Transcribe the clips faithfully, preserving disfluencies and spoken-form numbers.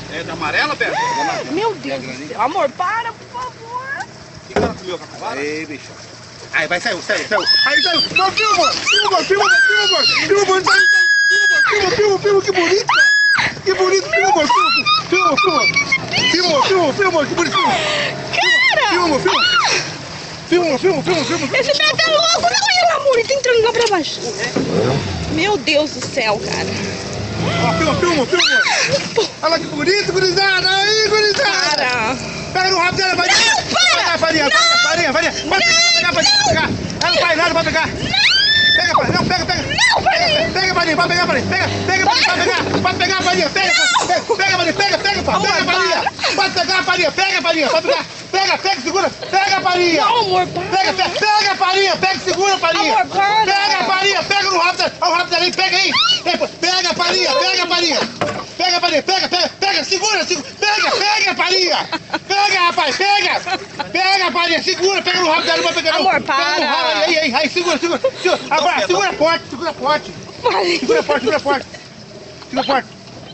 É da amarela, Beto? Meu Deus do céu. Amor, para, por favor. O que ela comeu, capivara? Aí, bicho. Aí, vai, saiu, saiu, saiu. Aí, saiu. Não, filma, amor. Filma, amor, filma, filma, amor. Filma, amor, saiu, saiu. Filma, filma, filma, que bonito, cara. Que bonito, filma, amor, filma, filma, filma. Filma, filma, filma, que bonito, filma. Cara! Filma, filma. Filma, filma, filma, filma. Esse Beto é louco, não é, amor? Ele tá entrando lá pra baixo. Meu Deus do céu, cara. Ó, filma, filma, filma. Olha lá que bonito, gurizada. Aí, gurizada. Para. Pega no rabo dela, Farinha. Não, para. Pega, Farinha, Farinha, Farinha. Pode pegar, pode pegar. Ela não faz nada, pode pegar. Pega, Farinha, não, pega, pega. Não, Farinha. Pega, Farinha, pode pegar, Farinha. Pega, pega, pode pegar. Pode pegar, Farinha. Pega, pega, Farinha, pega, pega, pá. Pega, Farinha. Pode pegar, Farinha. Pega, Farinha, pode pegar. Pega, pega, segura. Pega, Farinha. Não, amor, para. Pega, pega, pega, Farinha. Pega, segura, Farinha. Amor, para. Pega, Farinha. Pega no rabo dela. Olha o rabo dela aí, pega aí. Pega, Farinha, pega, Farinha. Pega, Farinha, pega, pega, pega, segura, segura. Pega, pega, Farinha. Pega, rapaz, pega. Pega, Farinha, segura, pega no rabo dela, não vai pegar não. Amor, Pega no para. rabo, aí, aí, aí, segura, segura. segura. Agora, segura forte, segura forte. Segura forte, segura forte. Segura forte.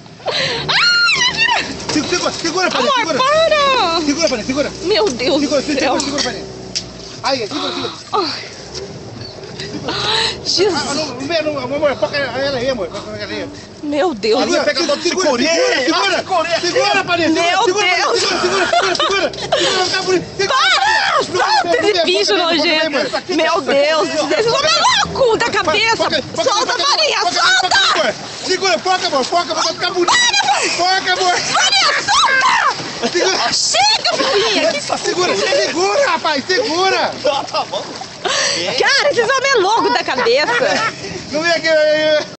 Segura, segura, segura, Farinha, Amor, segura. para. Segura, Farinha, segura. Meu Deus Segura, do segura, céu. segura, Farinha. Aí, segura, segura. Ai. Ah, Jesus. não, não, não, amor, foca ela aí, amor. Foca ela aí. Meu Deus. Segura, segura, segura, segura, segura, Farinha, Meu segura, Deus. segura, segura, segura, segura, segura, tá bonito. Para! Solta esse bicho nojento! Meu Deus! Esse homem é louco da cabeça! Solta, Farinha! Solta! Segura, foca, amor, foca, vai ficar bonito. Foca, amor. Farinha, solta! Chega, Farinha! Segura, segura, rapaz, segura. Tá bom. Cara, esse homem é louco da cabeça! Não vem aqui.